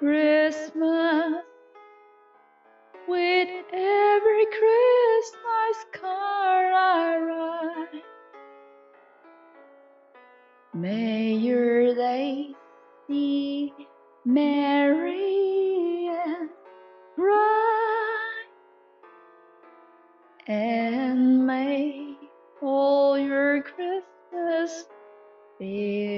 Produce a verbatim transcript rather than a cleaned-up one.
Christmas, with every Christmas card I write. May your days be merry and bright, and may all your Christmas be